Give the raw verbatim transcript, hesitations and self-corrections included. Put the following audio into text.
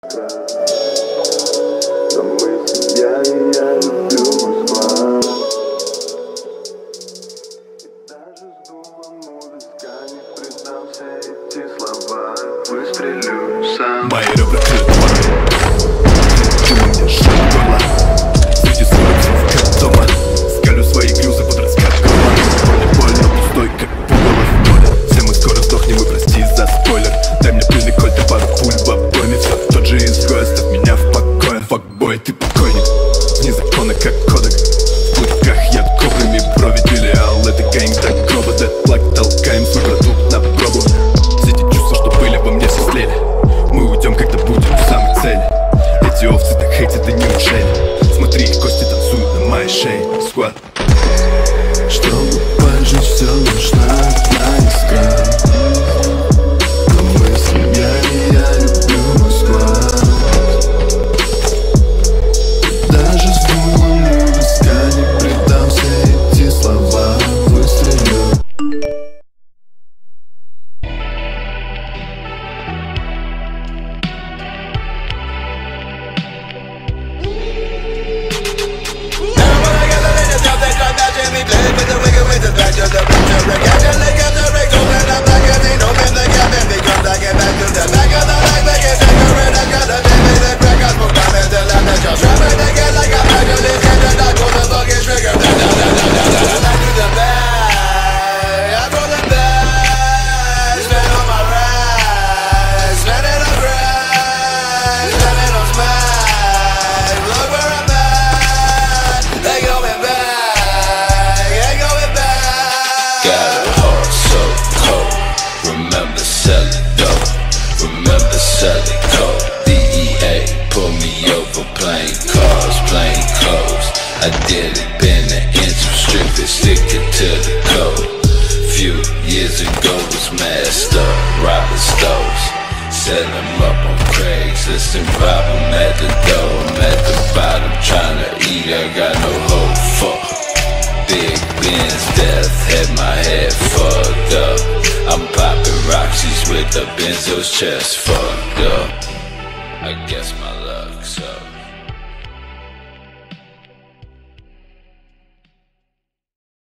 Но мы семья, и я люблю Москва. И даже с дулом удочка не придам все эти слова. Выстрелю сам. Мои ребра крыты порой. Ты мне сжал горло. Среди сороков как дома. Скалю свои клюзы под раскат крыла. Больно, больно, пустой, как пугало в море. Все мы скоро сдохнем, и прости за спойлер. Дай мне пыльный кольт и пару пуль в обойме. Все тот же изгой, оставь меня в покое. Факбой, ты покойник. Вне закона, как кодек. В клыках я кобрами брови. Филиал, это гэнг до гроба. Дэдплак, толкаем свой продукт на пробу. Все эти чувства, что были во мне, все слили. Мы уйдем, когда будем в самой цели. Эти овцы так хейтят, да неужели? Смотри, их кости танцуют на моей шее. Сквад. Чтобы пожить, все нужна одна искра. Но мы семья, и я люблю Москва. Даже с дулом удочка не придам все эти слова. Выстрелю. Selling coke, D E A, pull me over, plain cars, plain clothes. I did it, been an inch of strictly sticking to the code. Few years ago was messed up, robbing stores. Set them up on Craigslist and rob them at the door. I'm at the bottom trying to eat, I got no hope for. Big Ben's death had my head fucked up. I'm popping Roxy's with the Benzo's chest fucked up. I guess my life